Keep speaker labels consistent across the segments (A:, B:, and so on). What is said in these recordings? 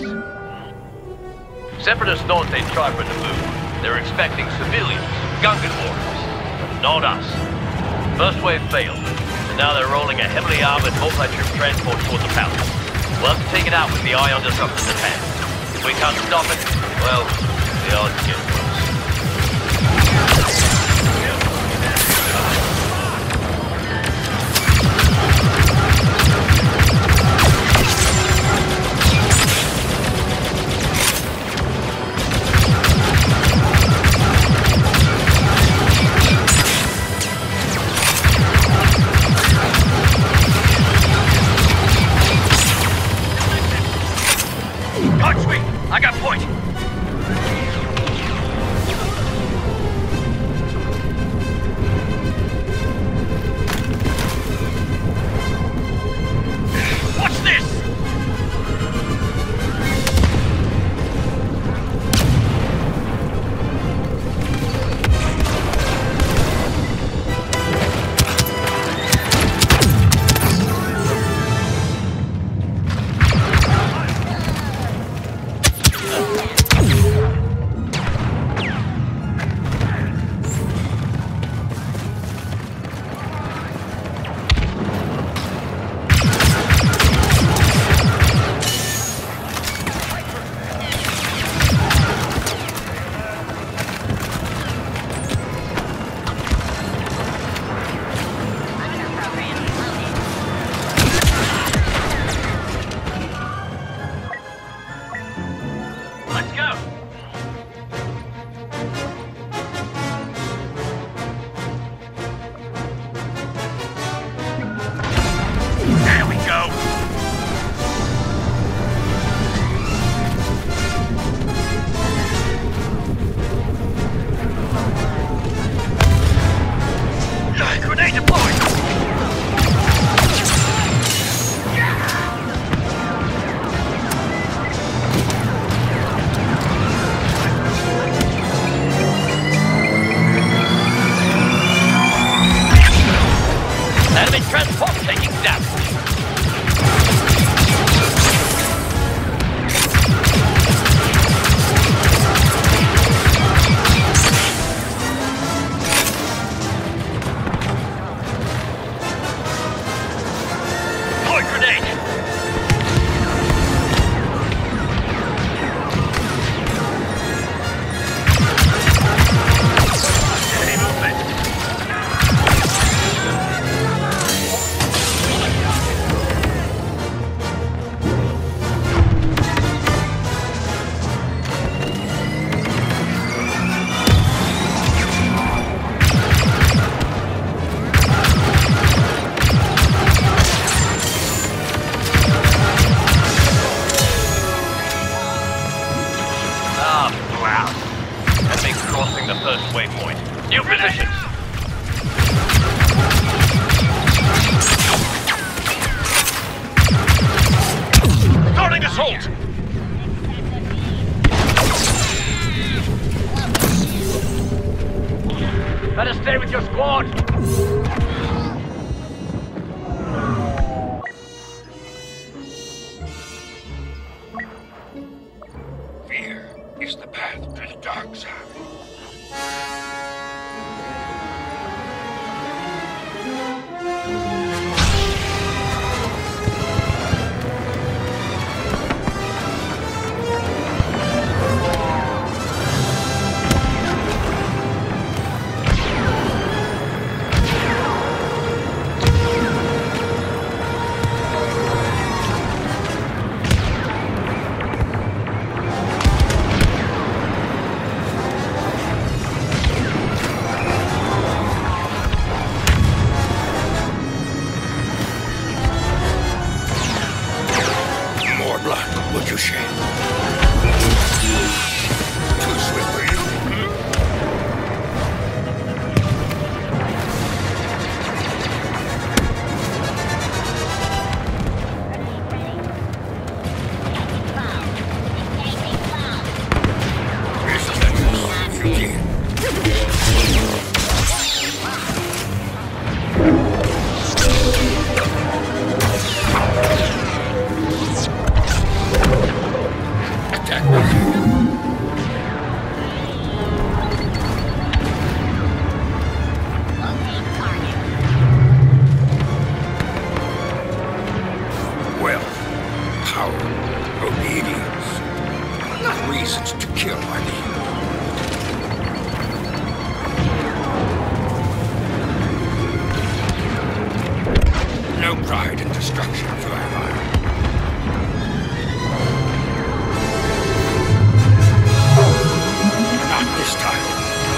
A: Separatists thought they'd try for the move. They were expecting civilians, Gungan warriors. Not us. First wave failed, and now they're rolling a heavily armored multi-trip transport towards the palace. We'll have to take it out with the ion disruptors at hand. If we can't stop it, well, the odds get worse.
B: Punch me! I got point! What's this? Let's go! There we go! Grenade deployed!
A: Enemy transport taking damage.
B: Point grenade! Enemy movement!
A: Wow. Enemy crossing the first waypoint. New positions.
B: Starting assault!
A: Better stay with your squad.
C: Fear is the path to the dark side. reasons to kill my leader. No pride in destruction for I. Not this time.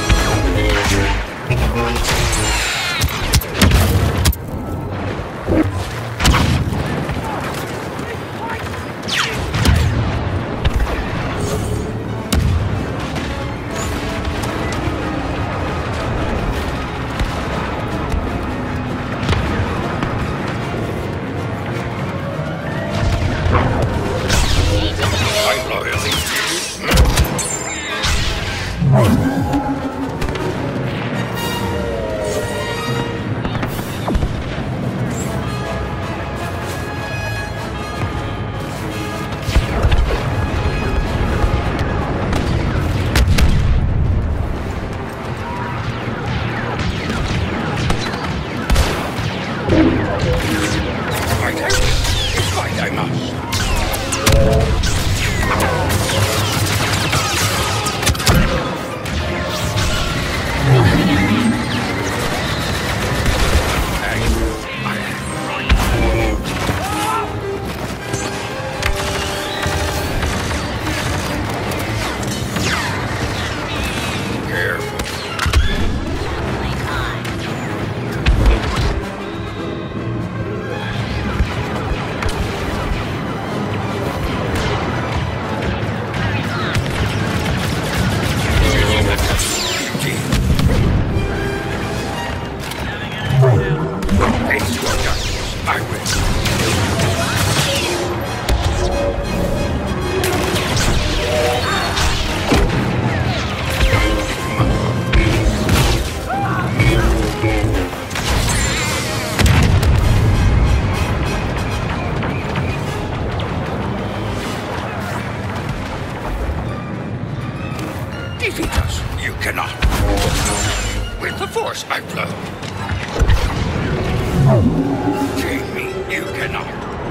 C: Defeat us, you cannot. With the Force, I flow. Chain me, you cannot.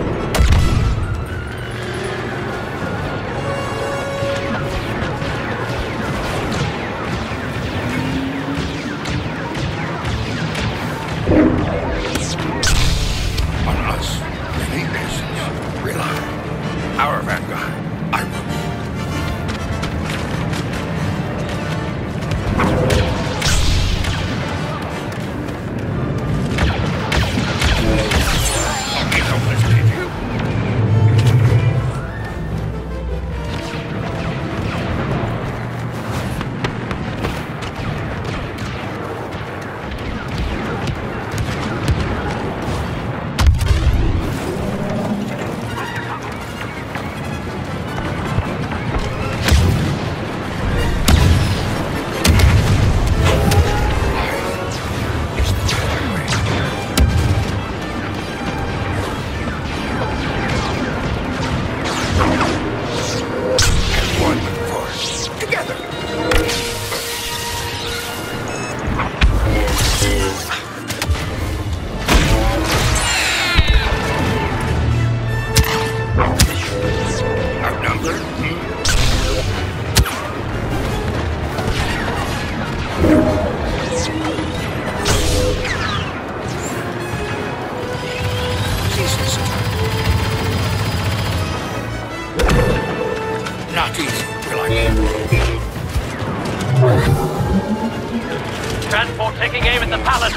C: On us, many nations rely. Our vanguard, I will be. Not easy, will I be?
A: Transport taking aim at the palace.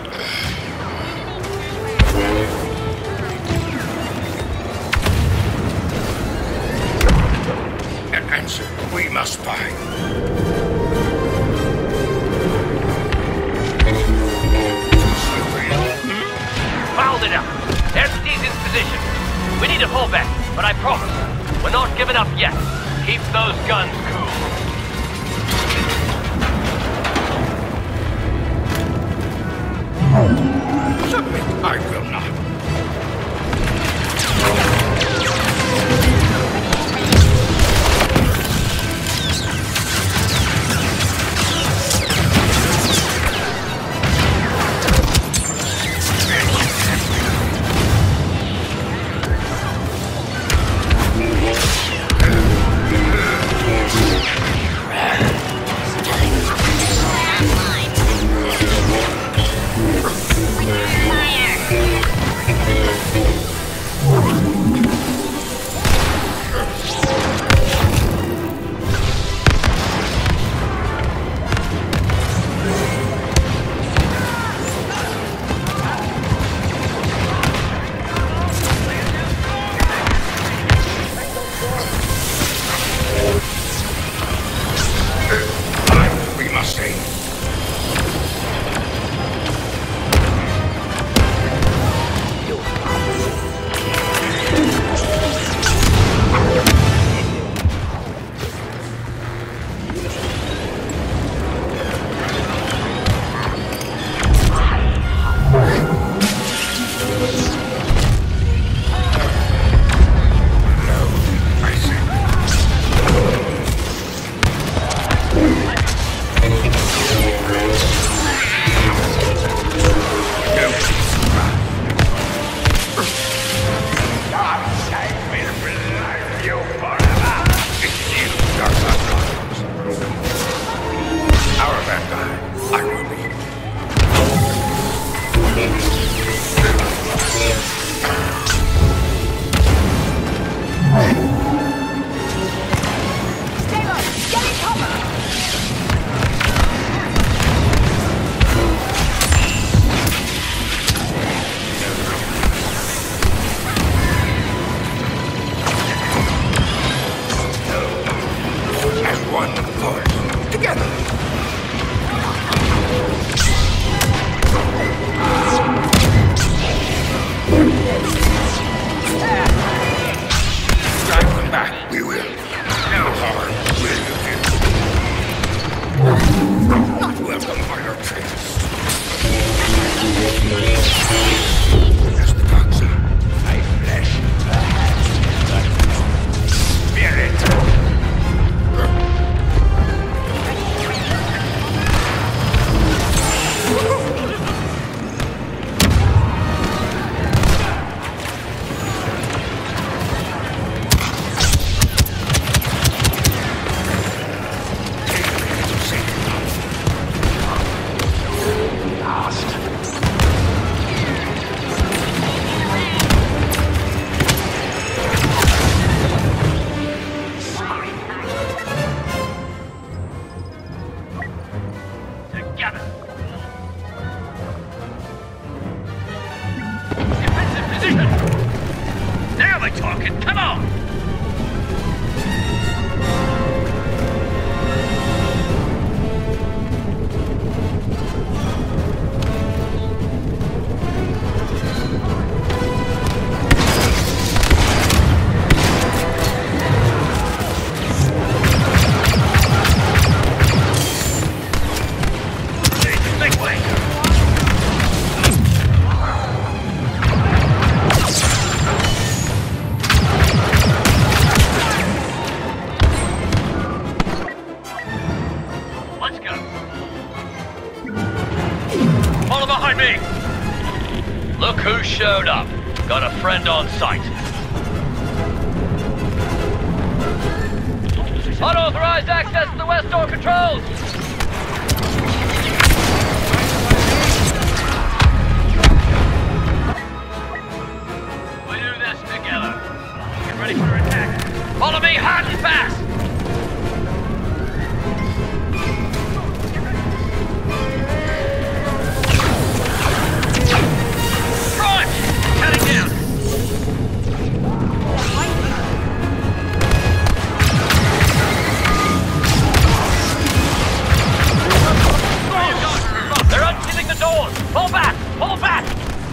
C: An answer we must find.
A: Fouled it up. SD's in position. We need to pull back, but I promise, we're not giving up yet. Keep those guns cool.
C: Submit, I will not.
A: showed up. Got a friend on site. Unauthorized access to the west door controls! We do this together. Get ready for attack. Follow me hard and fast! Front! Cutting down! They're unsealing the doors! Pull back! Pull back!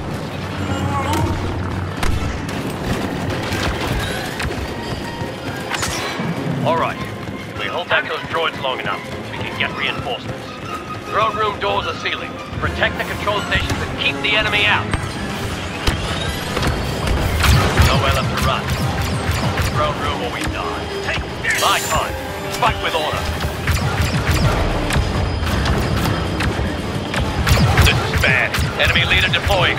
A: Alright. If we hold back those droids long enough, we can get reinforcements. Throne room doors are sealing. Protect the control stations and keep the enemy out. Nowhere left to run. On the throne room or we die. Take this! My time. Fight with order. This is bad. Enemy leader deploying.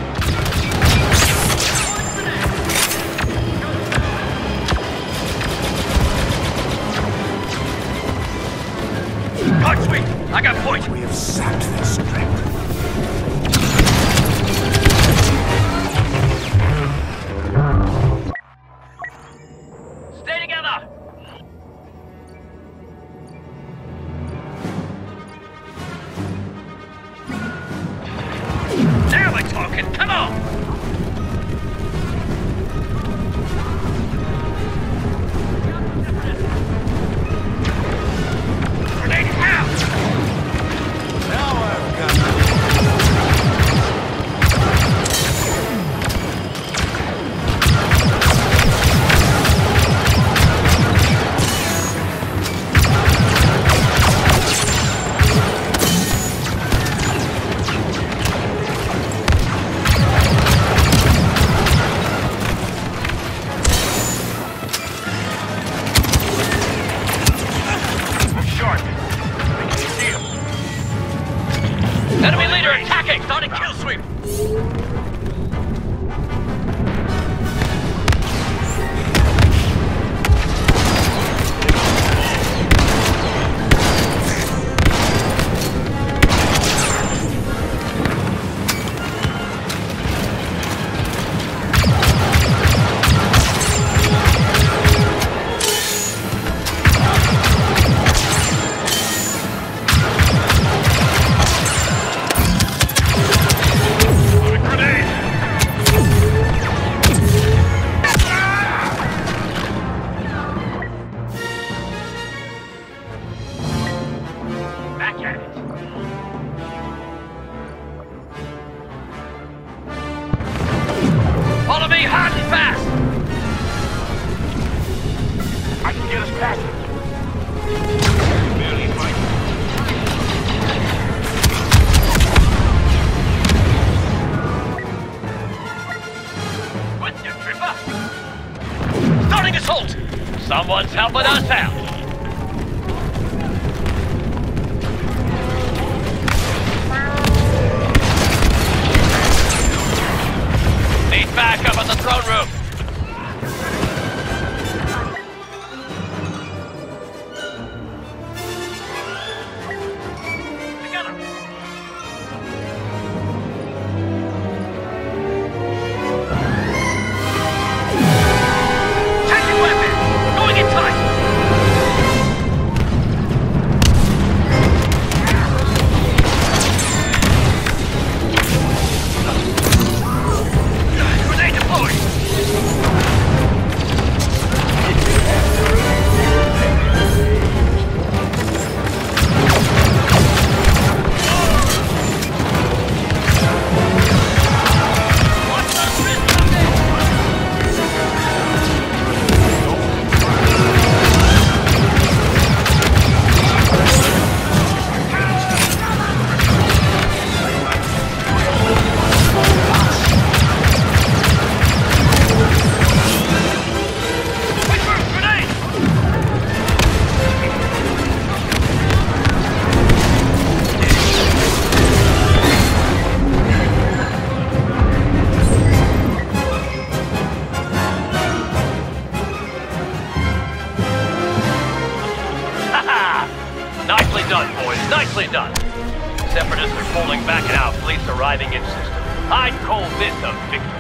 A: Hard sweep! I got point!
C: We have sapped their strength.
A: Stay together! Now we're talking! Come on! Grenade out!
C: Now I've got
B: Sharp. I can see him.
A: Enemy leader attacking! Starting kill sweep!
B: Grenade!
A: Back at it! Follow me hard and fast!
B: I can get us past it. Barely fighting.
A: With you, Tripper! Starting assault! Someone's helping us out! Need backup at the throne room! Together! Changing weapon! Going in tight! Grenade deployed! done, boys. Nicely done. Separatists are falling back and our fleet's arriving in system. I'd call this a victory.